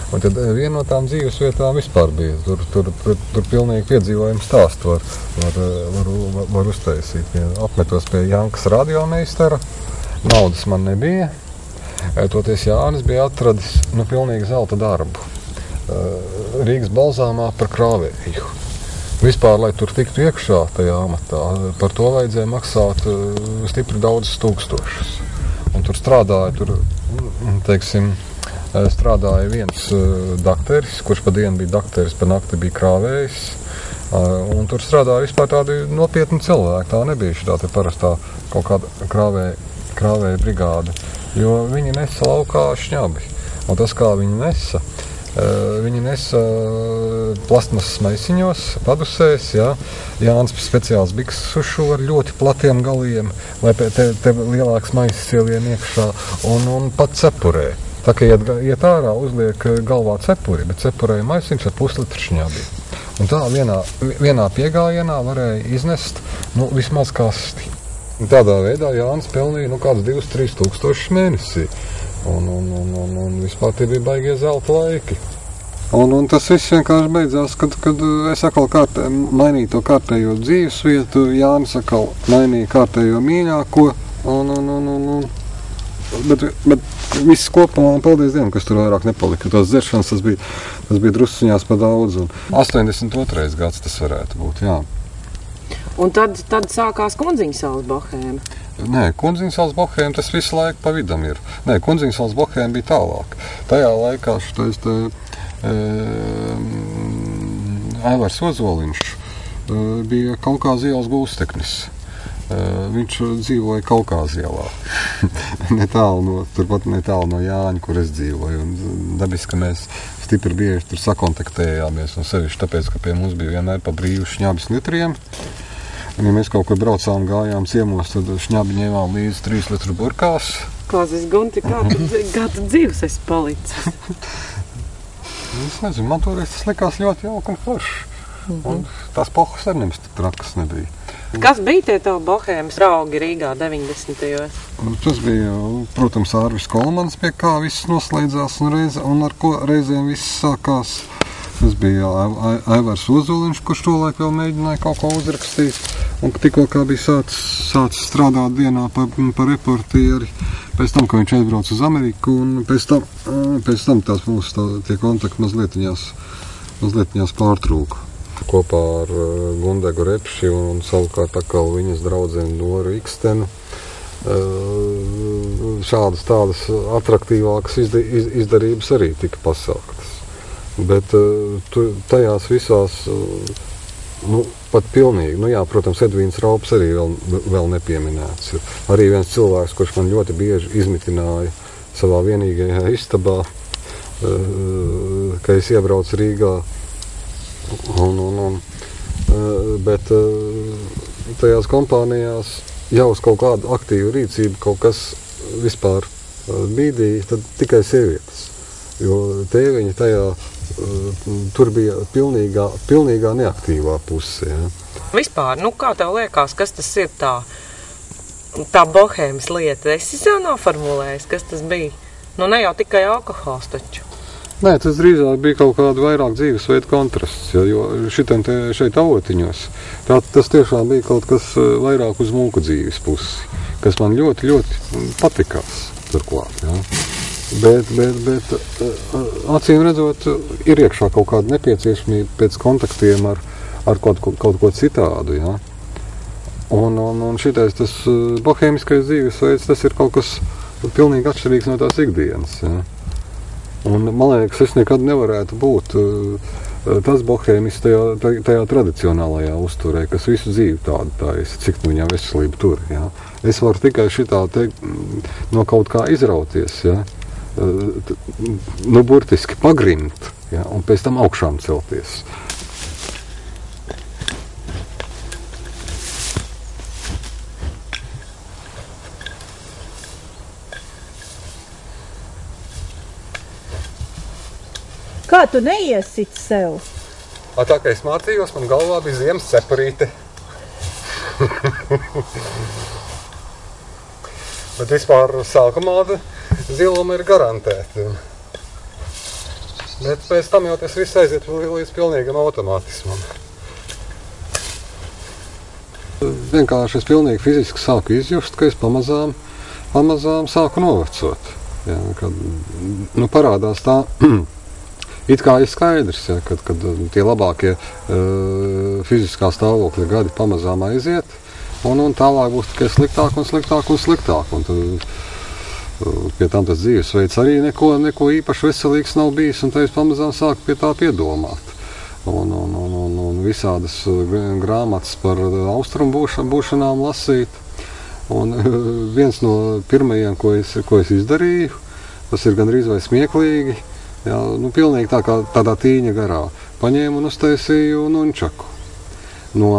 Un tad viena no tām dzīves vietām vispār bija. Tur, tur, tur, tur pilnīgi piedzīvojumu stāstu var, var, var, var, var uztaisīt. Ja apmetos pie Jankas radiomeistara, naudas man nebija. Toties Jānis bija atradis nu, pilnīgi zelta darbu. Rīgas balzāmā par krāvēju. Vispār, lai tur tiktu iekšā tajā amatā, par to vajadzēja maksāt stipri daudzus tūkstošus. Un tur strādāja, tur, teiksim, strādāja viens dakteris, kurš pa dienu bija dakteris, pa nakti bija krāvējs. Un tur strādāja vispār tādi nopietni cilvēki. Tā nebija šī tā parastā kaut kāda krāvēja, krāvēja brigāde, jo viņi nesa laukā šņabi. Un tas, kā viņi nesa, viņi nesa plastmasas maisiņos, padusēs, jā. Jānis speciāls biksušu ar ļoti platiem galiem, lai te, te lielāks maisis ielien iekšā, un, un pat cepurē. Tā kā iet, iet ārā, uzliek galvā cepuri, bet cepurē maisiņš ar puslitru šņabī. Un tā vienā, vienā piegājienā varēja iznest, nu, vismaz kasti. Un tādā veidā Jānis pelnīja, nu, kāds divus, trīs tūkstošus mēnesī. Un, un, un, un, un vispār tie bija baigie zelta laiki. Un, un tas viss vienkārši beidzās, kad, kad es atkal kārtē, mainīju to kārtējo dzīves vietu, Jānis atkal mainīja kārtējo mīļāko, un, un, un, un, un bet, bet viss kopumā, paldies Dievam, kas tur vairāk nepalika. Tās dzeršanas, tas bija, tas bija drusciņās pa daudz, un astoņdesmit otrais gads tas varētu būt, jā. Un tad, tad sākās Kundziņsalas bohēma. Nē, Kundziņsalas bohēma tas visu laiku pa vidam ir. Nē, Kundziņsalas bohēma bija tālāk. Tajā laikā šitais te e, Aivars Ozoliņš e, bija Kaukāza ielas gūsteknis. E, viņš dzīvoja Kaukāza ielā. netālu no, turpat netālu no Jāņa, kur es dzīvoju. Un dabiski, ka mēs stipri bieži tur sakontaktējāmies. Un sevišķi tāpēc, ka pie mums bija vienmēr pa brīvu šņabis litriem. Un, ja mēs kaut kur braucām, gājām ciemos, tad šņabi ņēmām līdzi trīs litru burkās. Klāzes Gunti, kā tu, kā tu dzīves esi palicis? Es nezinu, man toreiz tas likās ļoti jauki un forši. Mm -hmm. Un tās pohas arī nemaz trakas nebija. Kas bija tie tavu bohēmas draugi Rīgā deviņdesmitajos? Tas bija, protams, Ārvis Kolmans, pie kā viss noslēdzās un, reiz, un ar ko reizēm viss sākās. Tas bija Aivars Ozoliņš, kurš tolaik vēl mēģināja kaut ko uzrakstīt. Un tikko kā bija sācis, sācis strādāt dienā par, par reportieri, pēc tam, ka viņš aizbrauc uz Ameriku, un pēc tam, pēc tam tās mūsu tā, tie kontakti mazlietiņās, mazlietiņās pārtrūka. Kopā ar Gundegu Repši un, un savukārt atkal viņas draudzeni Noru Ikstenu. Šādas tādas atraktīvākas izda, iz, izdarības arī tika pasāktas. Bet tu, tajās visās, nu, pat pilnīgi, nu jā, protams, Edvīns Raups arī vēl, vēl nepieminēts. Ir arī viens cilvēks, kurš man ļoti bieži izmitināja savā vienīgajā istabā, ka es iebraucu Rīgā. Un, un, un, bet tajās kompānijās jau uz kaut kādu aktīvu rīcību kaut kas vispār bīdīja, tad tikai sievietes. Jo tēviņa tajā, tur bija pilnīgā, pilnīgā neaktīvā puse. Ja. Vispār, nu kā tev liekas, kas tas ir tā, tā bohēmas lieta? Esi sev noformulējis, kas tas bija? Nu ne jau tikai alkohols taču. Nē, tas drīzāk bija kaut kāda vairāk dzīvesveida kontrasts, ja, jo šitam te šeit avotiņos, tā, tas tiešām bija kaut kas vairāk uz mūku dzīves pusi, kas man ļoti, ļoti patikās turklāt. Ja. Bet, bet, bet acīm redzot, ir iekšā kaut kāda nepieciešamība pēc kontaktiem ar, ar kaut, kaut ko citādu. Ja. Un, un, un šitais tas bohēmiskais dzīvesveids, tas ir kaut kas pilnīgi atšķirīgs no tās ikdienas. Ja. Un, man liekas, es nekad nevarētu būt tas bohēmis tajā, tajā tradicionālajā uzturē, kas visu dzīvi tādu taisa, cik nu viņā veselība tur. Ja. Es varu tikai šitā te no kaut kā izrauties, ja. Nu, burtiski pagrimt, ja, un pēc tam augšām celties. Kā tu neiesit sev? A, tā kā es mācījos, man galvā bija ziemas cepurīte. Bet vispār sākumā ziluma ir garantēta. Bet pēc tam jau tas viss aiziet līdz pilnīgam automātismam. Vienkārši es pilnīgi fiziski sāku izjust, ka es pamazām, pamazām sāku novecot. Jā, kad, nu, parādās tā, it kā ir skaidrs, jā, kad, kad tie labākie uh, fiziskā stāvokļa gadi pamazām aiziet, un, un tālāk būs tikai sliktāk un sliktāk un sliktāk. Un tad, pie tam tas dzīvesveids arī neko, neko īpaši veselīgs nav bijis, un tad es pamazām sāku pie tā piedomāt. Un, un, un, un, un visādas grāmatas par austrumu būšanām lasīt. Un viens no pirmajiem, ko es, ko es izdarīju, tas ir gandrīz vai smieklīgi, jā, nu, pilnīgi tā kā tādā tīņa garā. Paņēmu un uztaisīju nunčaku no,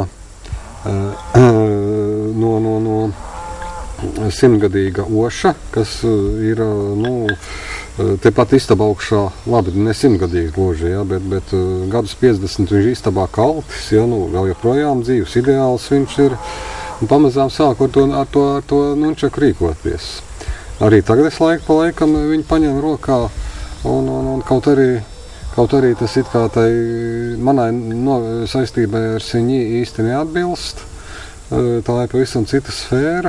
no, no, no simtgadīga oša, kas ir, nu, tepat istaba augšā, labi, ne simtgadīgi gluži, ja, bet, bet gadus piecdesmit viņš istabā kaltis, ja, nu, vēl joprojām dzīves ideāls viņš ir, un pamazām sāku ar to, ar to, ar to nunčaku rīkoties. Arī tagad es laiku pa laikam viņu paņem rokā, un, un, un kaut arī, kaut arī tas it kā tai manai no, saistībai ar siņī īsti neatbilst, tā ir pavisam cita sfēra.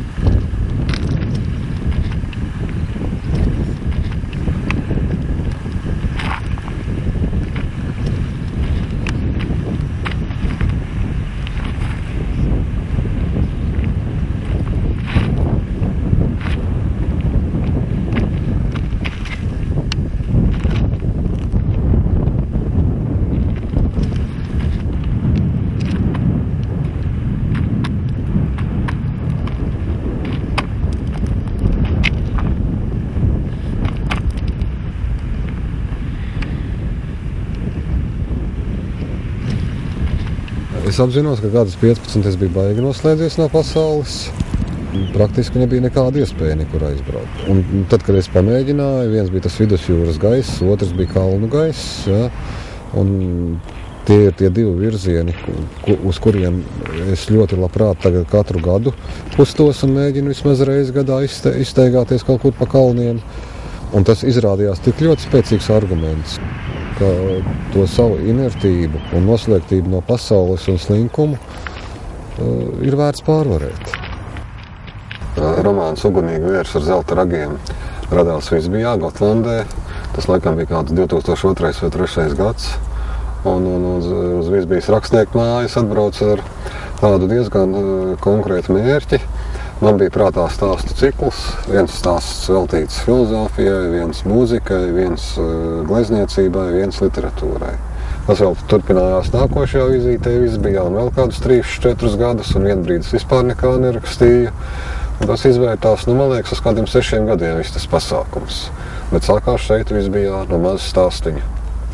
Es apzinos, ka gadus piecpadsmit es biju baigi noslēdzies no pasaules. Praktiski nebija nekāda iespēja nekur aizbraukt. Un tad, kad es pamēģināju, viens bija tas vidusjūras gaiss, otrs bija kalnu gaiss. Ja? Un tie ir tie divi virzieni, uz kuriem es ļoti labprāt tagad katru gadu kustos un mēģinu vismaz reizi gadā izte, izteigāties kaut kur pa kalniem. Un tas izrādījās tik ļoti spēcīgs arguments, ka to savu inertību un noslēgtību no pasaules un slinkumu uh, ir vērts pārvarēt. Romāns Ugunīgi vērs ar zelta ragiem radās Visbijā, Gotlandē. Tas laikam bija kāds divi tūkstoši otrais vai trešais gads. Un, un uz, uz Visbijas rakstnieku mājas atbraucu ar tādu diezgan uh, konkrētu mērķi. Man bija prātā stāstu cikls, viens stāsts veltīts filozofijai, viens mūzikai, viens uh, glezniecībai, viens literatūrai. Tas vēl turpinājās nākošajā vizītē Visbijā un vēl kādus trīs, četrus gadus, un vien brīdis vispār nekā nerakstīju. Un tas izvērtās, nu, man liekas, uz kādiem sešiem gadiem viss tas pasākums. Bet sākās šeit Visbijā no maza stāstiņa.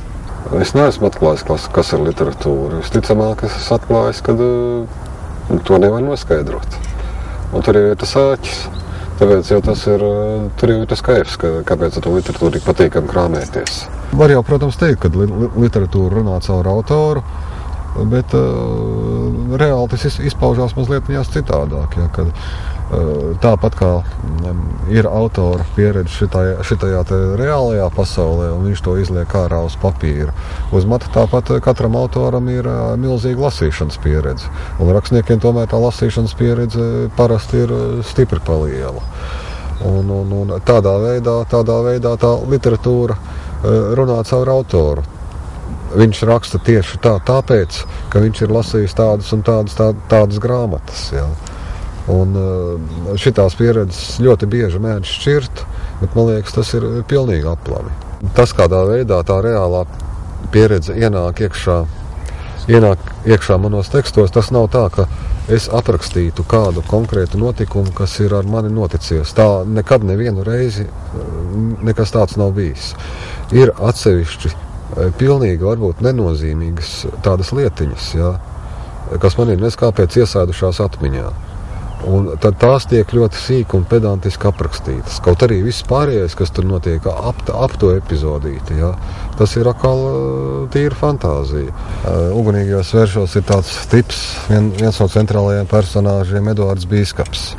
Es neesmu atklājis, kas ir literatūra. Visticamāk, es esmu atklājis, ka uh, to nevar noskaidrot. Un tur jau ir tas āķis, tāpēc jau tas ir, tur jau ir tas kaifs, ka, kāpēc ar to literatūru tik patīkam krāmēties. Var jau, protams, teikt, ka li literatūra runā caur autoru, bet uh, reāli tas izpaužās mazliet viņās citādāk, ja, kad uh, tāpat kā um, ir autora pieredze šitajā, šitajā te reālajā pasaulē, un viņš to izliek ārā uz papīra. Uz mata tāpat katram autoram ir uh, milzīga lasīšanas pieredze, un rakstniekiem tomēr tā lasīšanas pieredze parasti ir uh, stipri paliela. Un, un, un tādā veidā, tādā veidā tā literatūra uh, runā caur autoru. Viņš raksta tieši tā, tāpēc, ka viņš ir lasījis tādas un tādas, tā, tādas grāmatas. Jā. Un šitās pieredzes ļoti bieži mēdz šķirt, bet man liekas, tas ir pilnīgi aplami. Tas, kādā veidā tā reālā pieredze ienāk iekšā, ienāk iekšā manos tekstos, tas nav tā, ka es aprakstītu kādu konkrētu notikumu, kas ir ar mani noticies. Tā nekad nevienu reizi nekas tāds nav bijis. Ir atsevišķi pilnīgi varbūt nenozīmīgas tādas lietiņas, jā, kas man ir neskāpēc iesēdušās atmiņā. Un tad tās tiek ļoti sīki un pedantiski aprakstītas. Kaut arī viss pārējais, kas tur notiek ap, ap to epizodīti, jā, tas ir atkal tīra fantāzija. Ugunīgajos vēršos ir tāds tips, vien, viens no centrālajiem personāžiem Eduards Bīskaps.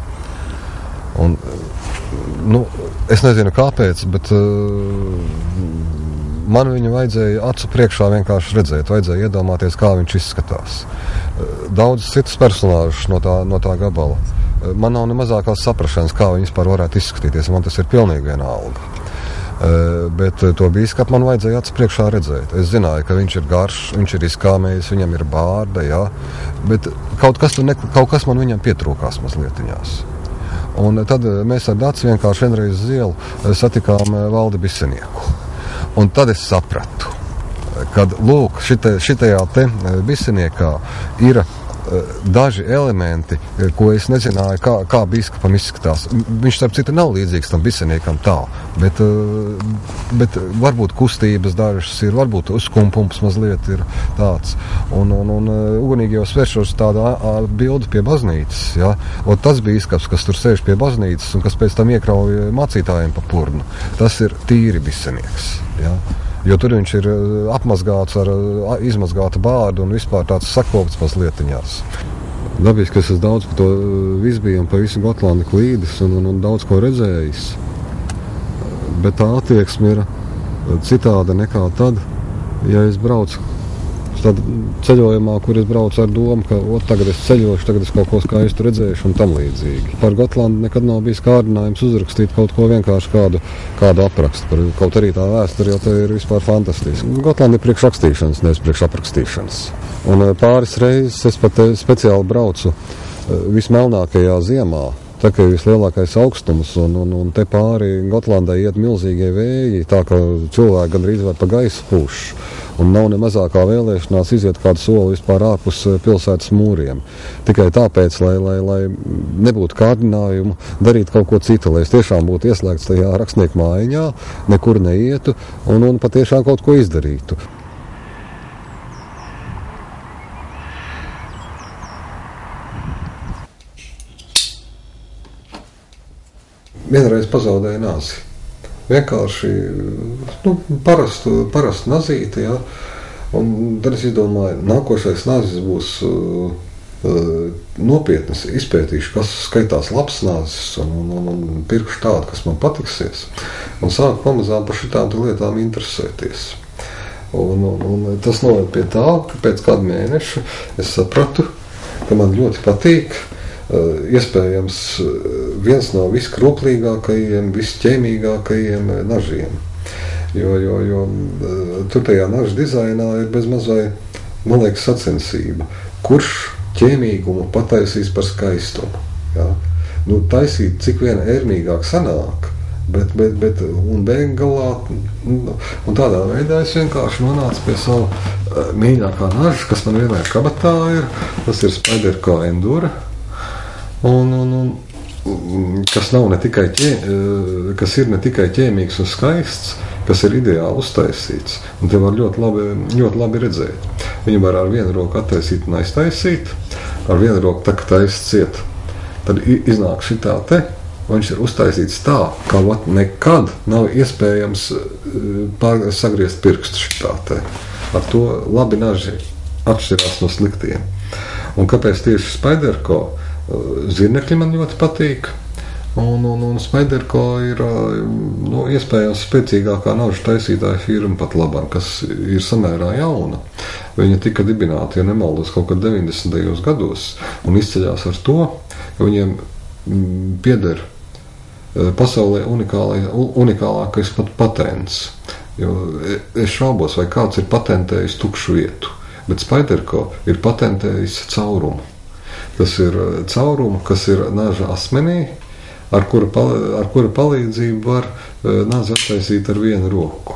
Un, nu, es nezinu kāpēc, bet man viņu vajadzēja acu priekšā vienkārši redzēt, vajadzēja iedomāties, kā viņš izskatās. Daudz citus personāžus no tā, no tā gabala. Man nav ne mazākās saprašanas, kā viņi vispār varētu izskatīties, man tas ir pilnīgi vienalga. Bet to bīskapu man vajadzēja acu priekšā redzēt. Es zināju, ka viņš ir garš, viņš ir izkāmējis, viņam ir bārda, jā, bet kaut kas, ne, kaut kas man viņam pietrūkās mazlietiņās. Un tad mēs ar Daci vienkārši vienreiz uz ielu satikām Valdi Bisenieku. Un tad es sapratu, kad, lūk, šita, šitajā te Biseniekā ir daži elementi, ko es nezināju, kā, kā bīskapam izskatās. Viņš, starp citu, nav līdzīgs tam Biseniekam tā, bet, bet varbūt kustības dažas ir, varbūt uzkumpums mazliet ir tāds. Un, un, un ugunīgi jau svēršos tādu bildi pie baznīcas, ja? Un tas bīskaps, kas tur sēž pie baznīcas un kas pēc tam iekrauj mācītājiem pa purnu, tas ir tīri Bisenieks, ja? Jo tur viņš ir apmazgāts ar izmazgātu bārdu un vispār tāds sakopts mazlietiņās. Dabiski, ka es esmu daudz par to visbiju un pa visu Gotlandi klīdis un, un, un daudz ko redzējis. Bet tā attieksme ir citāda nekā tad, ja es braucu tad ceļojumā, kur es braucu ar domu, ka ot, tagad es ceļošu, tagad es kaut ko skaistu redzēšu un tam līdzīgi. Par Gotlandu nekad nav bijis kārdinājums uzrakstīt kaut ko vienkārši kādu, kādu aprakstu. Par, kaut arī tā vēsture jau te ir vispār fantastiski. Gotlanda ir priekš rakstīšanas, nevis priekš aprakstīšanas. Un pāris reizes es pat speciāli braucu vismelnākajā ziemā. Tā kā ir vislielākais augstums, un, un, un te pāri Gotlandai iet milzīgie vēji, tā ka cilvēki gandrīz var pa gaisu pūš. Un nav ne mazākā vēlēšanās iziet kādu soli vispār ārpus pilsētas mūriem. Tikai tāpēc, lai, lai, lai nebūtu kārdinājumu darīt kaut ko citu, lai es tiešām būtu ieslēgts tajā rakstnieku mājiņā, nekur neietu un, un patiešām kaut ko izdarītu. Vienreiz pazaudēju nazi. Vienkārši nu, parastu, parastu nazīti, ja? Un tad es izdomāju, nākošais nazis būs uh, nopietnas, izpētīšu, kas skaitās labs nazis un, un, un pirkšu tādu, kas man patiksies. Un sāku pamazām par šitām lietām interesēties. Un, un, un tas noved pie tā, ka pēc kādu mēnešu es sapratu, ka man ļoti patīk iespējams viens no viskrūplīgākajiem, visķēmīgākajiem nažiem. Jo, jo, jo tur tajā naža dizainā ir bez mazai, man liekas, sacensība. Kurš ķēmīgumu pataisīs par skaistumu? Ja? Nu, taisīt, cik vien ērmīgāk sanāk, bet, bet, bet un beiggalā, un tādā veidā es vienkārši nonācu pie savu uh, mīļākā naža, kas man vienmēr kabatā ir, tas ir Spyderco Endura. Un, un, un, kas, nav ne tikai ķē, kas ir ne tikai ķēmīgs un skaists, kas ir ideāli uztaisīts. Un te var ļoti labi, ļoti labi redzēt. Viņu var ar vienu roku attaisīt un aiztaisīt, ar vienu roku tā, ka taisa ciet. Tad iznāk šitā te, un viņš ir uztaisīts tā, ka nekad nav iespējams pār, sagriezt pirkstu šitā te. Ar to labi naži atšķirās no sliktiem. Un kāpēc tieši Spyderco? Zirnekļi man ļoti patīk, un, un, un Spyderco ir nu, iespējams spēcīgākā nažu taisītāja firma pat labam, kas ir samērā jauna. Viņa tika dibināta, ja nemaldos, kaut kad deviņdesmitajos gados, un izceļās ar to, ka viņiem pieder pasaulē unikālākais pat patents. Jo es šaubos, vai kāds ir patentējis tukšu vietu, bet Spyderco ir patentējis caurumu. Tas ir caurumu, kas ir naža asmenī, ar kura, ar kura palīdzību var nazi attaisīt ar vienu roku.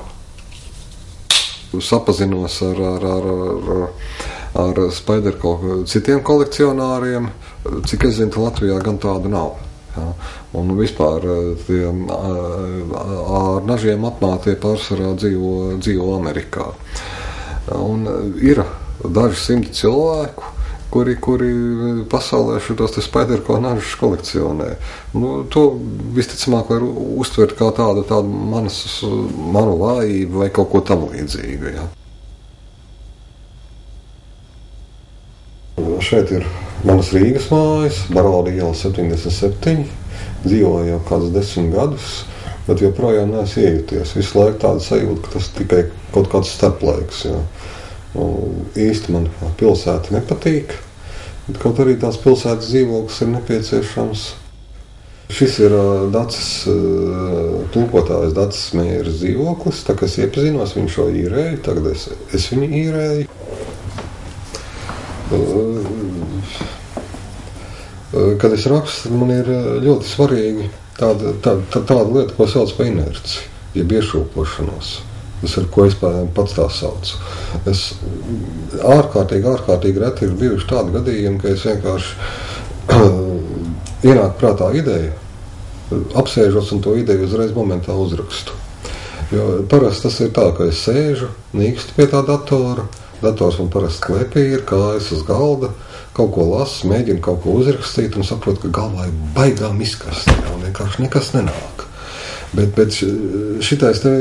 Sapazinos ar, ar, ar, ar Spyderco citiem kolekcionāriem, cik es zinu, Latvijā gan tādu nav. Ja? Un vispār tie ar nažiem apmātie pārsvarā dzīvo, dzīvo Amerikā. Un ir daži simti cilvēku, kuri, kuri pasaulē šitos te Spyderco nažus kolekcionē. Nu, to visticamāk var uztvert kā tādu, tādu manas, manu vājību vai kaut ko tam līdzīgu. Ja. Šeit ir manas Rīgas mājas, Barvalda iela septiņdesmit septiņi. Dzīvoju jau kādus desmit gadus, bet joprojām neesmu iejuties. Visu laiku tāda sajūta, ka tas tikai kaut kāds starplaiks. Jā. Un īsti man pilsēta nepatīk, bet kaut arī tās pilsētas dzīvoklis ir nepieciešams. Šis ir uh, Dacis, uh, tulkotājs Dacis Mēras dzīvoklis, tā kā es iepazinos, viņš šo īrēju, tagad es, es viņu īrēju. Kad es rakstu, man ir ļoti svarīgi tāda, tāda, tāda lieta, ko sauc par inerci, jeb iešūpošanos. Tas ir, ko es pats tā saucu. Es ārkārtīgi, ārkārtīgi reti ir bijuši tādi gadījumi, ka es vienkārši ienāk prātā ideja, apsēžos un to ideju uzreiz momentā uzrakstu. Jo parasti tas ir tā, ka es sēžu, nīkstu pie tā datora, dators man parasti klēpī ir, kājas uz galda, kaut ko lasu, mēģinu kaut ko uzrakstīt un saprotu, ka galvā ir baigām izkast, un vienkārši nekas nenāk. Bet, bet šitais te,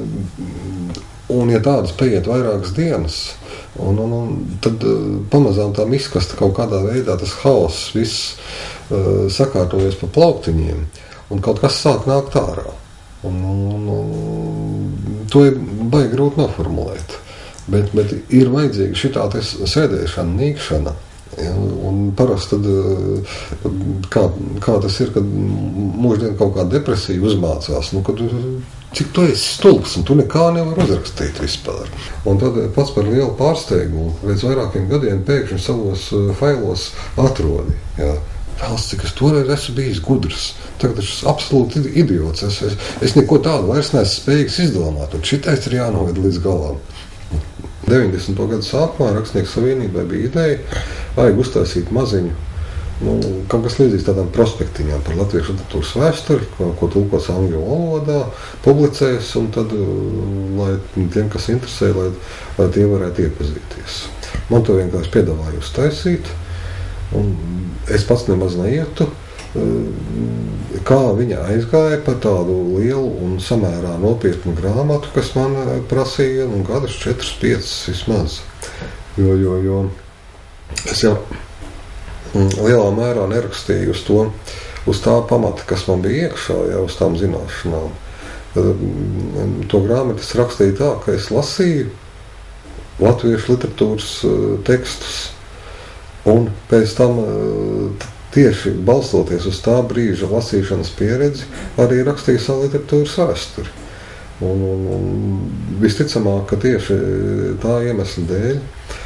un ja tādas paiet vairākas dienas, un, un, un tad pamazām tām izkasta kaut kādā veidā, tas haoss viss uh, sakārtojas pa plauktiņiem, un kaut kas sāk nākt ārā. Un, un, un, to ir baigi grūti noformulēt. Bet, bet ir vajadzīga šitā sēdēšana, nīkšana. Ja, un parasti tad, kā, kā tas ir, kad mūždien kaut kā depresija uzmācās, nu, kad cik tu esi stulbs un tu nekā nevar uzrakstīt vispār. Un tad pats par lielu pārsteigumu pēc vairākiem gadiem pēkšņi savos failos atrodi. Ja. Vēlas, cik es toreiz esmu bijis gudrs. Tagad es esmu absolūti idiots. Es, es, es neko tādu vairs neesmu spējīgs izdomāt, un šitais ir jānoved līdz galam. deviņdesmito gadu sākumā Rakstnieku savienībai bija ideja, vajag uztaisīt maziņu, nu, kaut kas līdzīgs tādām prospektiņām par latviešu literatūras vēsturi, ko, ko tulkos angļu valodā, publicēs, un tad, lai tiem, kas interesē, lai, lai tie varētu iepazīties. Man to vienkārši piedāvāja uztaisīt, un es pats nemaz neietu, kā viņa aizgāja par tādu lielu un samērā nopietnu grāmatu, kas man prasīja, nu, gadus četras, piecas vismaz. Jo, jo, jo es jau lielā mērā nerakstīju uz to, uz tā pamata, kas man bija iekšā, jau uz tām zināšanām. To grāmatu es rakstīju tā, ka es lasīju latviešu literatūras tekstus, un pēc tam tieši balstoties uz tā brīža lasīšanas pieredzi, arī rakstīja savu literatūras vēsturi. Un, un, un visticamāk, ka tieši tā iemesla dēļ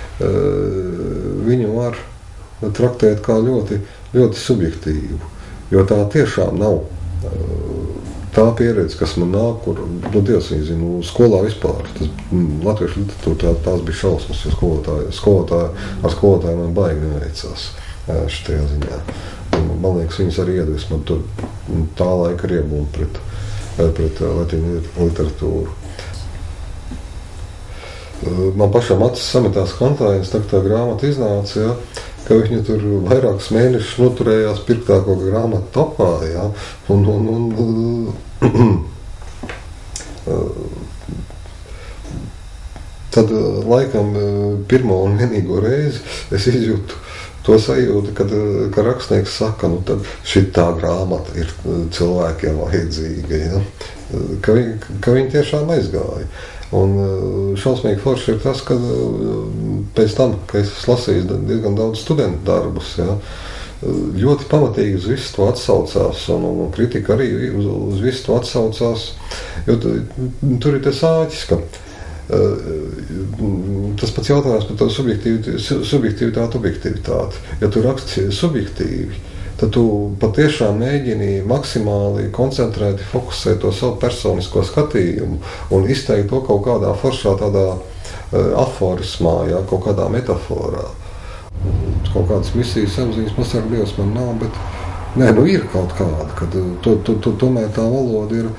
viņu var traktēt kā ļoti, ļoti subjektīvu. Jo tā tiešām nav tā pieredze, kas man nāk, kur, nu, Dievs viņa zina, skolā vispār. Tas latviešu literatūra tā, tās bija šausmas, jo skolotāji, skolotāji, ar skolotāju man baigi neveicās. Šitajā ziņā. Man liekas, viņas arī iedvesmo tur tā laika riebumu pret, pret latīņu literatūru. Man pašam acis sametās kantājiens, tā, tā grāmata iznāca, ja, ka viņa tur vairākus mēnešus noturējās pirktā kaut kā grāmata topā, ja, un, un, un tad laikam pirmo un vienīgo reizi es izjūtu to sajūtu, kad, kad rakstnieks saka, nu tad šitā grāmata ir cilvēkiem vajadzīga, ja? ka, viņi, ka viņi tiešām aizgāja. Un šausmīgi forši ir tas, ka pēc tam, ka es lasīju diezgan daudz studentu darbus, ja? ļoti pamatīgi uz visu to atsaucās, un, un kritika arī uz, uz visu to atsaucās, jo tur ir tas āķis, ka tas pats jautājums par to subjektivitāti, objektivitāti. Ja tu raksti subjektīvi, tad tu patiešām mēģini maksimāli koncentrēti fokusēt to savu personisko skatījumu un izteikt to kaut kādā foršā tādā aforismā, jā, kaut kādā metaforā. Kaut kādas misijas apziņas, pasaka, Dievs man nav, bet nē, nu ir kaut kāda, kad to, to, to, tomēr tā valoda ir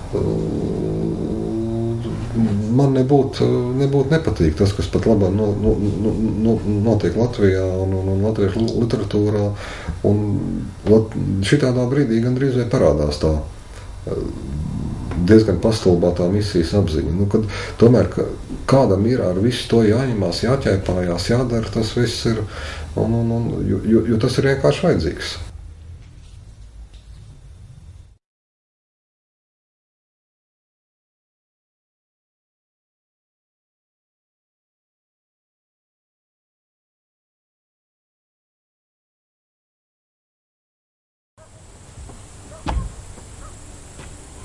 man nebūtu nebūt nepatīk tas, kas pat labāk no, no, no, notiek Latvijā un, un, un latviešu literatūrā. Un šitādā brīdī gandrīz vai parādās tā diezgan pastulbātā misijas apziņa. Nu, kad tomēr ka kādam ir ar visu to jāņemās, jāķēpājās, jādara, tas viss ir, un, un, un, jo, jo tas ir vienkārši vajadzīgs.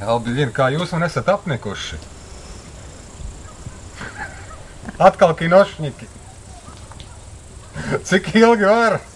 Albiļina, kā jūs man esat apnikuši? Atkal kinošņiki. Cik ilgi var?